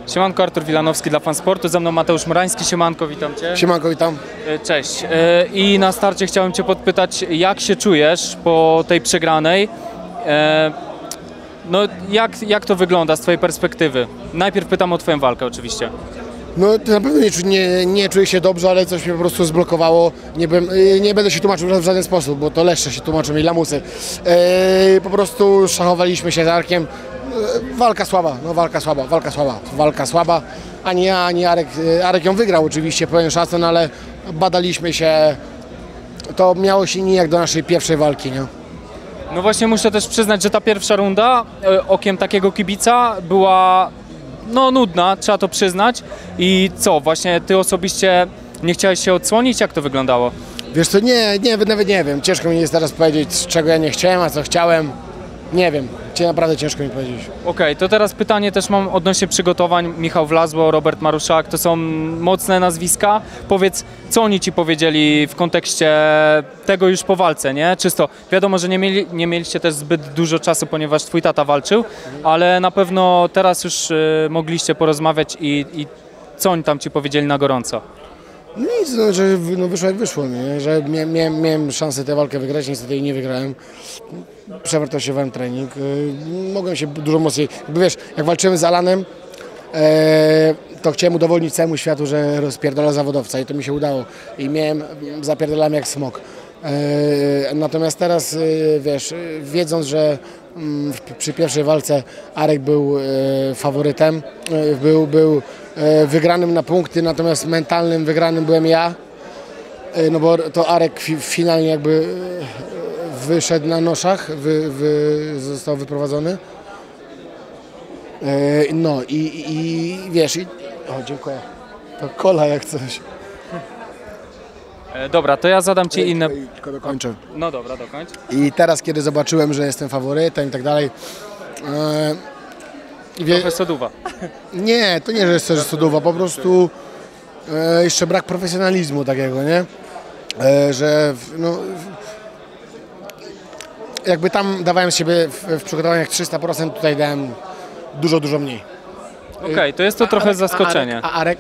Siemanko, Artur Wilanowski dla Fansportu, ze mną Mateusz Morański, siemanko, witam Cię. Siemanko, witam. Cześć. I na starcie chciałem Cię podpytać, jak się czujesz po tej przegranej? No, jak to wygląda z Twojej perspektywy? Najpierw pytam o Twoją walkę oczywiście. No to na pewno nie czuję się dobrze, ale coś mnie po prostu zblokowało. Nie będę się tłumaczył w żaden sposób, bo to leszcze się tłumaczą i lamusy. Po prostu szachowaliśmy się z Arkiem. Walka słaba, no walka słaba. Ani ja, ani Arek. Arek ją wygrał oczywiście, pełen szacun, ale badaliśmy się. To miało się nijak do naszej pierwszej walki, nie? No właśnie muszę też przyznać, że ta pierwsza runda, okiem takiego kibica, była no nudna, trzeba to przyznać. I co, właśnie Ty osobiście nie chciałeś się odsłonić? Jak to wyglądało? Wiesz co, nawet nie wiem. Ciężko mi jest teraz powiedzieć, czego ja nie chciałem, a co chciałem. Nie wiem, naprawdę ciężko mi powiedzieć. Okej, to teraz pytanie też mam odnośnie przygotowań. Michał Wlazło, Robert Maruszak, to są mocne nazwiska. Powiedz, co oni Ci powiedzieli w kontekście tego już po walce, nie? Czysto, wiadomo, że nie mieliście też zbyt dużo czasu, ponieważ Twój tata walczył, ale na pewno teraz już mogliście porozmawiać i co oni tam Ci powiedzieli na gorąco? Nic, no, że wyszło jak wyszło, nie? Że miałem szansę tę walkę wygrać, niestety jej nie wygrałem. Przewartościowałem trening. Mogłem się dużo mocniej... Wiesz, jak walczyłem z Alanem, to chciałem udowodnić całemu światu, że rozpierdala zawodowca i to mi się udało. I zapierdalałem jak smok. Natomiast teraz, wiesz, wiedząc, że przy pierwszej walce Arek był faworytem, był wygranym na punkty, natomiast mentalnym wygranym byłem ja, no bo to Arek finalnie jakby wyszedł na noszach, został wyprowadzony. No i wiesz, o dziękuję, to kola jak coś. Dobra, to ja zadam Ci inne... Tylko dokończę. No dobra, dokończ. I teraz, kiedy zobaczyłem, że jestem faworytem i tak dalej... Trochę soduwa. Nie, to nie, że jest też soduwa, po prostu jeszcze brak profesjonalizmu takiego, nie? Że no, jakby tam dawałem z siebie w przygotowaniach 300%, tutaj dałem dużo mniej. Okej, to jest to trochę zaskoczenie.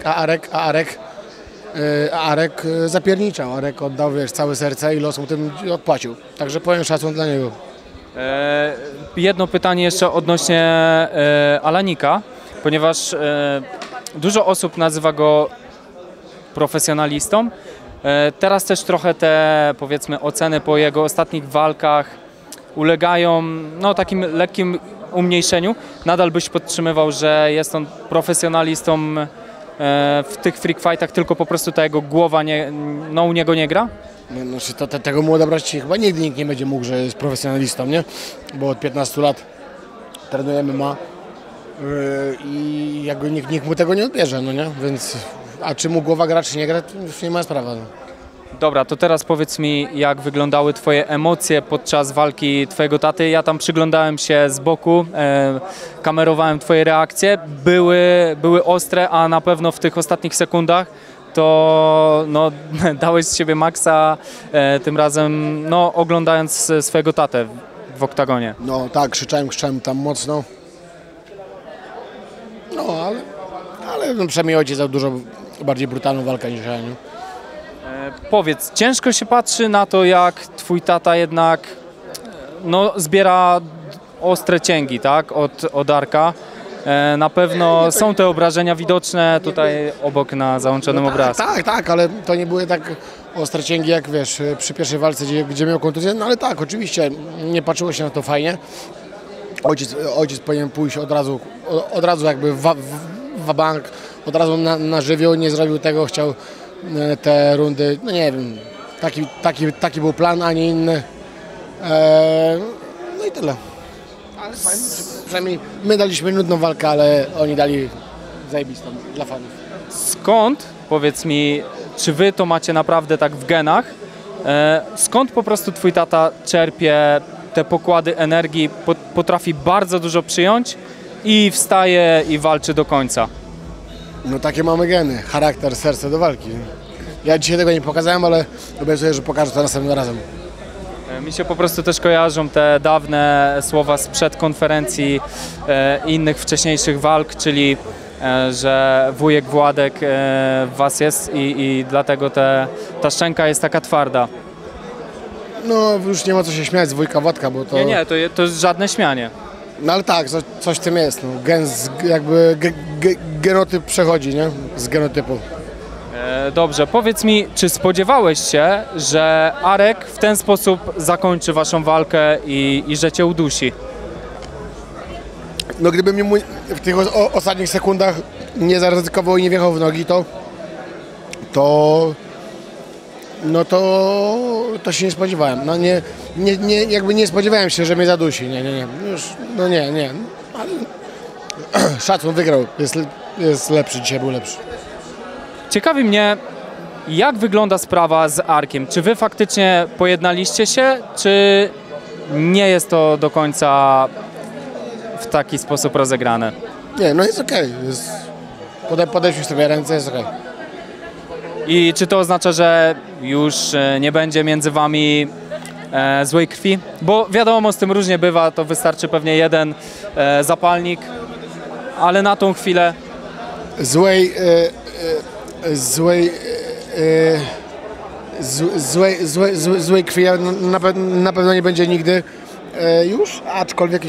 Arek zapierniczał, Arek oddał, wiesz, całe serce i los mu tym odpłacił. Także powiem szacun dla niego. Jedno pytanie jeszcze odnośnie Alanika, ponieważ dużo osób nazywa go profesjonalistą. Teraz też trochę te, powiedzmy, oceny po jego ostatnich walkach ulegają no, takim lekkim umniejszeniu. Nadal byś podtrzymywał, że jest on profesjonalistą w tych freak fightach, tylko po prostu ta jego głowa u niego nie gra? Znaczy tego mu odebrać chyba nigdy nikt nie będzie mógł, że jest profesjonalistą, nie? Bo od 15 lat trenujemy i jakby nikt mu tego nie odbierze, no nie? Więc, a czy mu głowa gra, czy nie gra, to już nie ma sprawy. No. Dobra, to teraz powiedz mi, jak wyglądały Twoje emocje podczas walki Twojego taty. Ja tam przyglądałem się z boku, kamerowałem Twoje reakcje. Były ostre, a na pewno w tych ostatnich sekundach to no, dałeś z siebie maksa, tym razem no, oglądając swojego tatę w oktagonie. No tak, krzyczałem tam mocno. No, ale no, przynajmniej ojciec dał dużo bardziej brutalną walkę niż ja, nie? Powiedz, ciężko się patrzy na to, jak Twój tata jednak no, zbiera ostre cięgi, tak, od Arka. Na pewno są te obrażenia widoczne tutaj obok na załączonym obrazku. Tak, ale to nie były tak ostre cięgi jak wiesz przy pierwszej walce, gdzie miał kontuzję, no ale tak, oczywiście nie patrzyło się na to fajnie. Ojciec powinien pójść od razu jakby w bank, od razu na żywioł, nie zrobił tego, chciał te rundy, no nie wiem, taki był plan, a nie inny. No i tyle. Ale fajnie, przynajmniej my daliśmy nudną walkę, ale oni dali zajebistą dla fanów. Skąd, powiedz mi, czy wy to macie naprawdę tak w genach, skąd po prostu Twój tata czerpie te pokłady energii, potrafi bardzo dużo przyjąć i wstaje i walczy do końca? No takie mamy geny, charakter, serce do walki. Ja dzisiaj tego nie pokazałem, ale obiecuję, że pokażę to następnym razem. Mi się po prostu też kojarzą te dawne słowa sprzed konferencji innych wcześniejszych walk, czyli że wujek Władek w was jest i dlatego ta szczęka jest taka twarda. No już nie ma co się śmiać z wujka Władka, bo to... Nie, to jest żadne śmianie. No ale tak, coś w tym jest, no. Jakby genotyp przechodzi, nie? Z genotypu. Dobrze, powiedz mi, czy spodziewałeś się, że Arek w ten sposób zakończy waszą walkę i że cię udusi? No gdyby mi w tych ostatnich sekundach nie zaryzykował i nie wjechał w nogi, to się nie spodziewałem. No jakby nie spodziewałem się, że mnie zadusi. Nie. Już, no nie. Ale szacun, wygrał. Jest lepszy, dzisiaj był lepszy. Ciekawi mnie, jak wygląda sprawa z Arkiem. Czy wy faktycznie pojednaliście się, czy nie jest to do końca w taki sposób rozegrane? Nie, no jest okej. Podeszliśmy sobie ręce, jest okej. I czy to oznacza, że już nie będzie między wami złej krwi? Bo wiadomo, z tym różnie bywa, to wystarczy pewnie jeden zapalnik, ale na tą chwilę... Złej krwi na pewno nie będzie nigdy już, aczkolwiek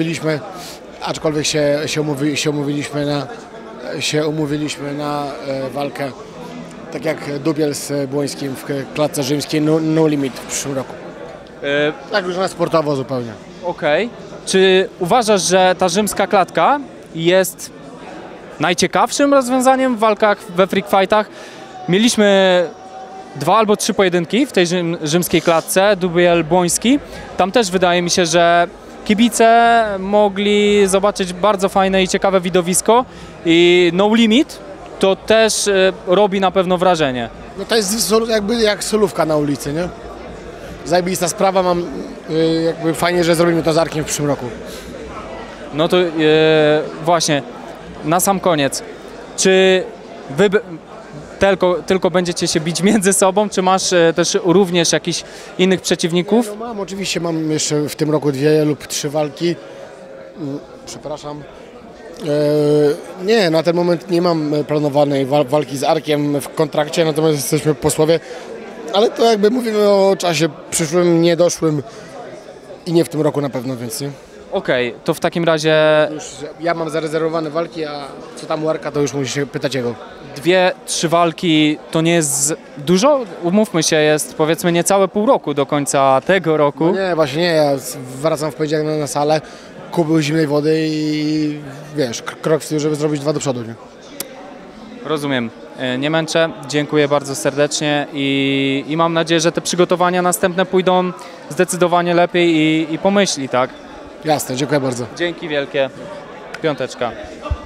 się umówiliśmy na walkę, tak jak Dubiel z Błońskim w klatce rzymskiej, no limit w przyszłym roku. Tak już na sportowo zupełnie. Okej. Czy uważasz, że ta rzymska klatka jest najciekawszym rozwiązaniem w walkach we freak fightach? Mieliśmy 2 albo 3 pojedynki w tej rzymskiej klatce, Dubiel Błoński. Tam też wydaje mi się, że kibice mogli zobaczyć bardzo fajne i ciekawe widowisko i no limit to też robi na pewno wrażenie. No to jest jakby jak solówka na ulicy, nie? Zajebista sprawa, jakby fajnie, że zrobimy to z Arkiem w przyszłym roku. No to właśnie, na sam koniec, czy wy tylko będziecie się bić między sobą, czy masz też również jakichś innych przeciwników? No oczywiście mam jeszcze w tym roku 2 lub 3 walki. Przepraszam. Nie, na ten moment nie mam planowanej walki z Arkiem w kontrakcie, natomiast jesteśmy posłowie. Ale to jakby mówimy o czasie przyszłym, niedoszłym i nie w tym roku na pewno, więc nie. Okej, to w takim razie... Już ja mam zarezerwowane walki, a co tam u Arka, to już musi się pytać jego. 2-3 walki to nie jest dużo? Umówmy się, jest powiedzmy niecałe pół roku do końca tego roku. No nie, właśnie nie, ja wracam w poniedziałek na salę, kupił zimnej wody i wiesz, krok w tył, żeby zrobić 2 do przodu, nie? Rozumiem. Nie męczę, dziękuję bardzo serdecznie i mam nadzieję, że te przygotowania następne pójdą zdecydowanie lepiej i pomyśli, tak? Jasne, dziękuję bardzo. Dzięki wielkie. Piąteczka.